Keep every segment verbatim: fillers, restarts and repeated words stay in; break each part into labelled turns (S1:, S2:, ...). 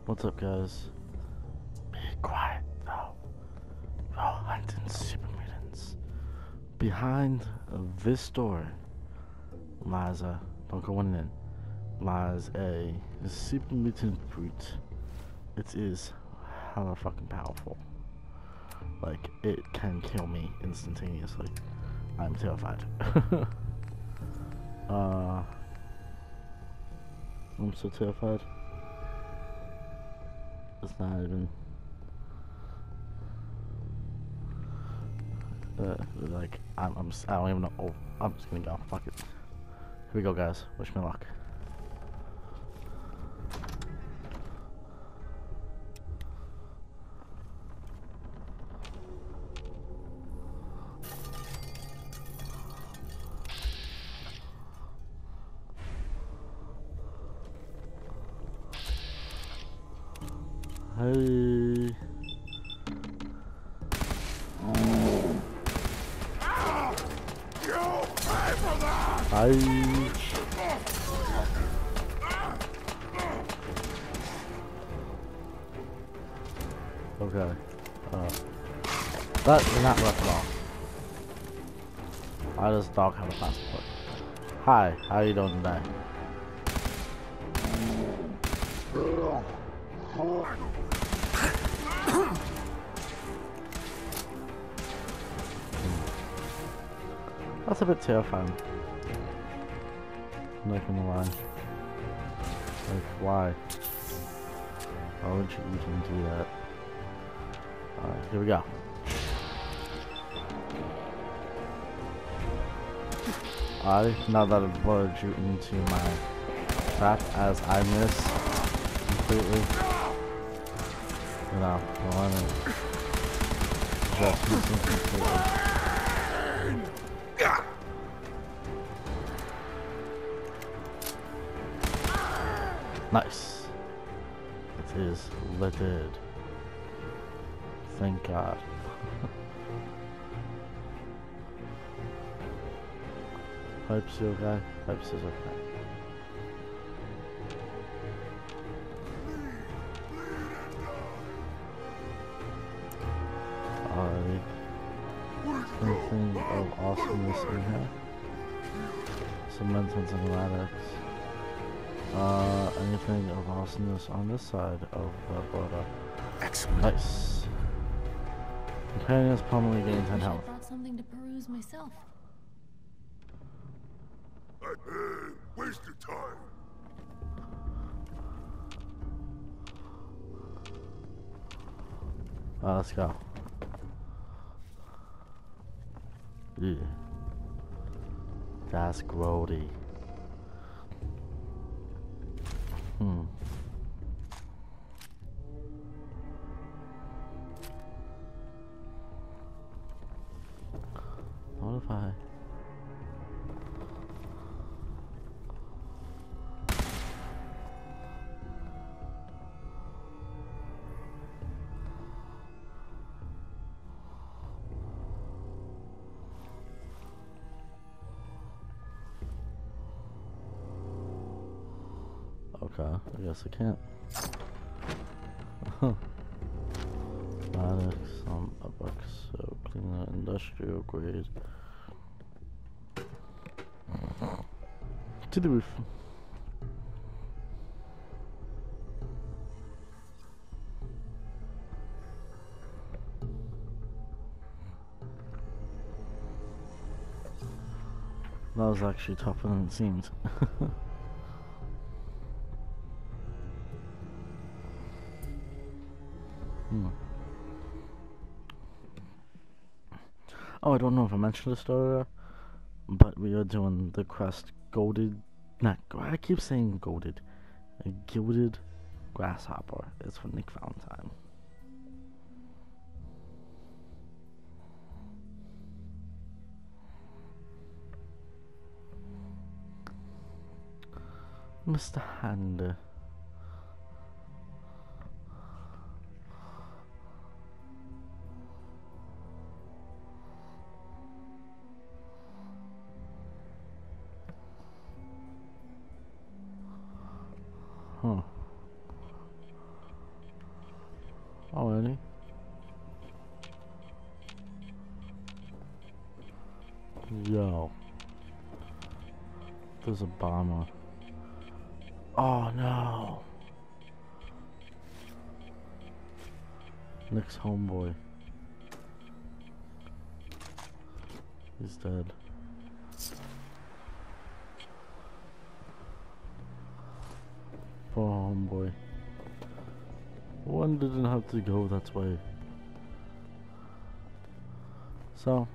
S1: What's up, guys? Be quiet, though. We're all hunting super mutants. Behind this door lies a, don't go in, lies a super mutant brute. It is hella fucking powerful. Like, it can kill me instantaneously. I'm terrified. uh, I'm so terrified. It's not even uh, like I'm, I'm I don't even know. Oh, I'm just gonna go. Fuck it. Here we go, guys. Wish me luck. Hey. Hi. Okay. Uh, that is not rough at all. Why does the dog have a passport? Hi, how you doing today? That's a bit terrifying. I'm not gonna lie. Like, why? Why would you even do that? Alright, here we go. I, now that I've lured you into my trap as I miss completely, you know, I want to just miss him completely. Nice. It is littered. Thank God. Pipes you okay? Pipes is okay. Alrighty. Anything of awesomeness in here? Some maintenance and radix. Uh, anything of awesomeness on this side of the border?
S2: Excellent.
S1: Nice. Companions permanently gain ten health.
S3: I thought something to peruse myself.
S2: Hey, waste your time.
S1: Uh, let's go. Yeah. That's grody. Hmm. What if I... Okay, I guess I can't. Radix, um, a box, so cleaner, industrial grade. To the roof. That was actually tougher than it seemed. Hmm. Oh, I don't know if I mentioned this earlier, but we are doing the quest Gilded. Not, I keep saying Gilded. A Gilded Grasshopper. It's for Nick Valentine. Mister Hand. Huh. Alrighty. Yo. There's a bomber. Oh no. Nick's homeboy. He's dead. Poor homeboy. One didn't have to go that way. So.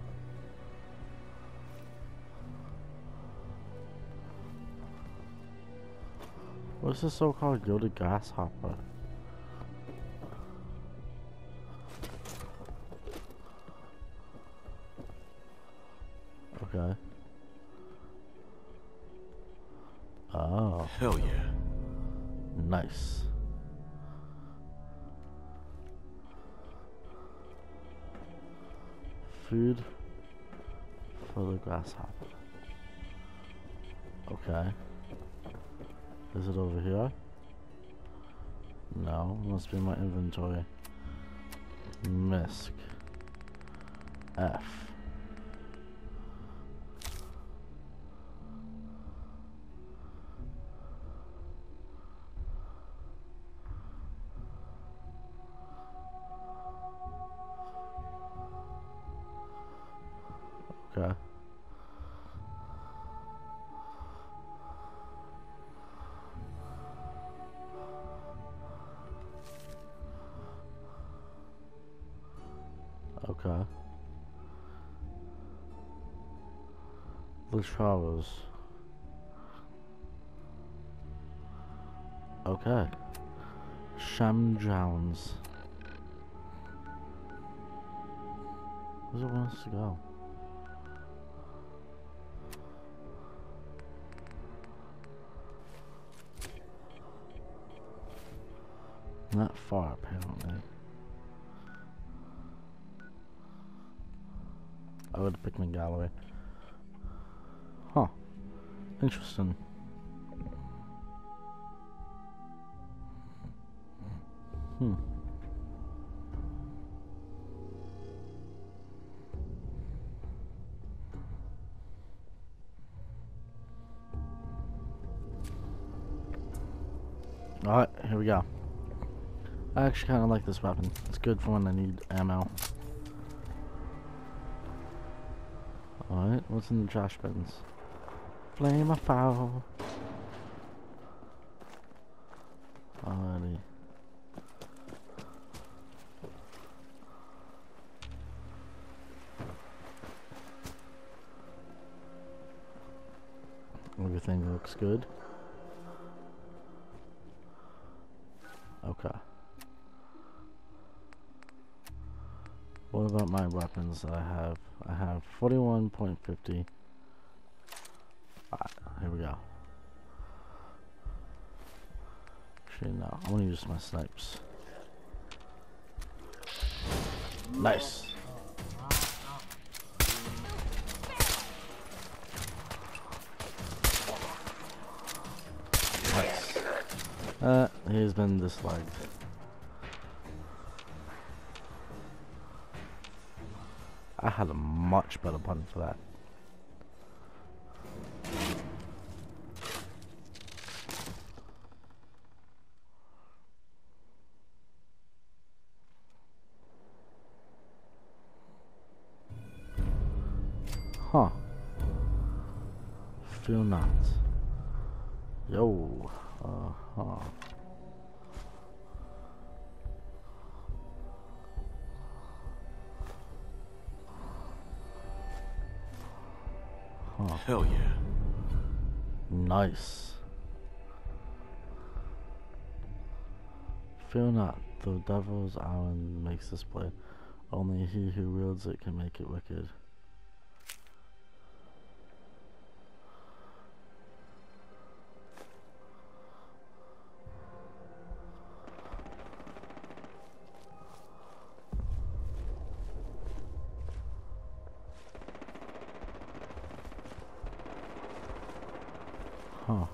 S1: What's this so-called Gilded Grasshopper? Okay. Oh.
S2: Hell yeah.
S1: Nice. Food for the grasshopper. Okay. Is it over here? No, must be in my inventory. Misc. F. Okay. Okay. The travels. Okay. Sham Jones. Where's it wants to go? Not far, apparently. I would pick my gallery. Huh. Interesting. Hmm. Alright, here we go. I actually kind of like this weapon. It's good for when I need ammo. Alright, what's in the trash bins? Flame a foul. Alrighty. Everything looks good. Okay. What about my weapons that I have? I have forty-one point five zero. Alright, here we go. Actually, no. I want to use my snipes. Nice. Nice. Uh, he's been disliked. I had a much better button for that. Huh. Feel not. Yo. Uh huh. Huh.
S2: Hell yeah.
S1: Nice. Fear not, the devil's island makes this blade. Only he who wields it can make it wicked. Huh.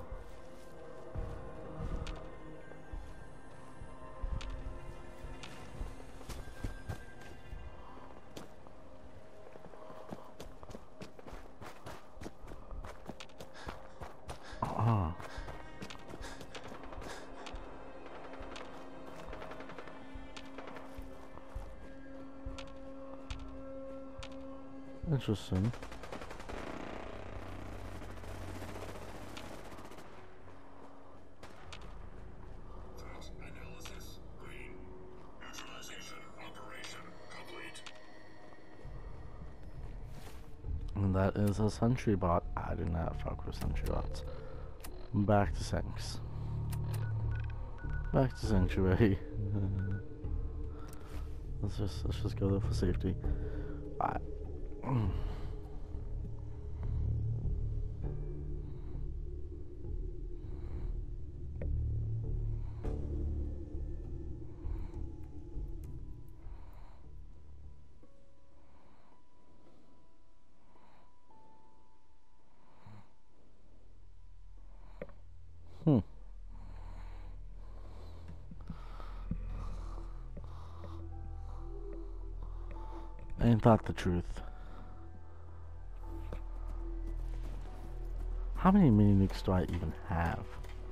S1: Interesting.
S2: Analysis green. Neutralization operation complete.
S1: And that is a sentry bot. I do not fuck with sentry bots. Back to Sinks. Back to Sanctuary. let's just let's just go there for safety. Alright. Hmm. Ain't that the truth? How many mini nukes do I even have?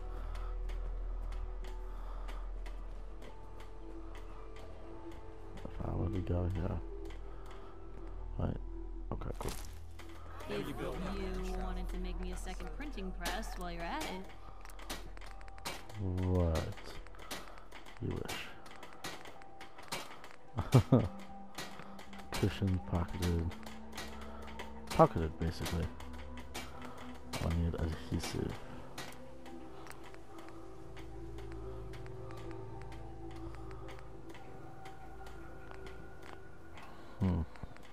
S1: If I were to go here. Right. Okay, cool.
S3: If you wanted to make me a second printing press while you're at it.
S1: What? You wish. Cushion pocketed. Pocketed, basically. I need adhesive. Hmm.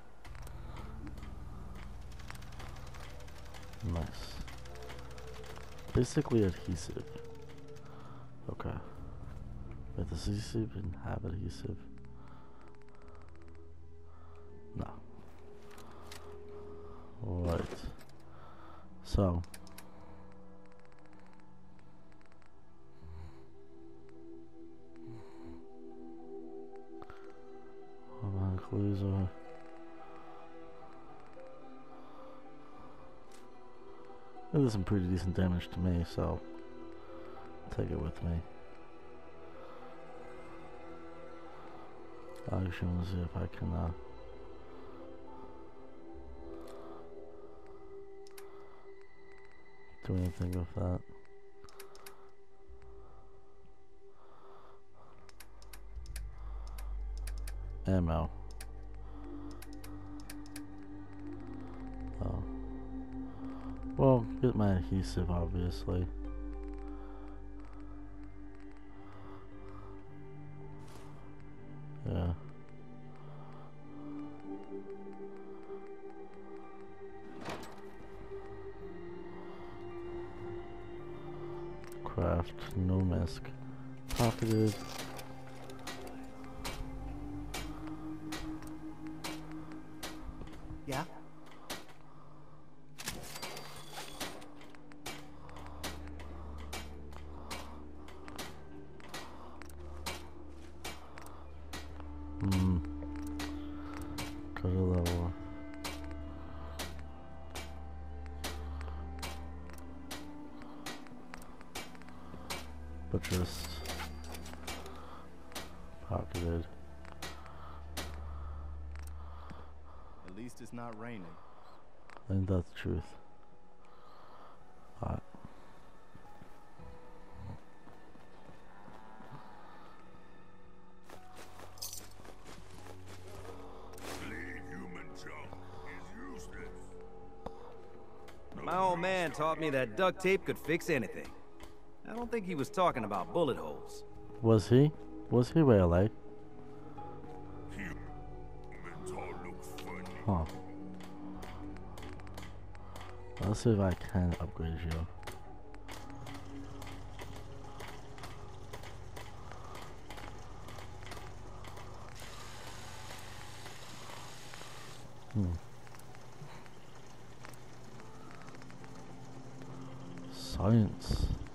S1: Nice. Basically adhesive. Okay. Wait, does adhesive even have adhesive? No. Right. So. My clues are. It did some pretty decent damage to me, so take it with me. I actually want to see if I can uh, do anything with that. Ammo. Oh. Well, get my adhesive, obviously. Yeah. Craft, no mask. Pocketed.
S4: Yeah?
S1: Hmm. Go to level. But just pocketed.
S4: At least it's not raining.
S1: I think that's the truth. Alright.
S5: My old man taught me that duct tape could fix anything. I don't think he was talking about bullet holes.
S1: Was he? Was he really? Huh. Let's see if I can upgrade you. Hmm. Science.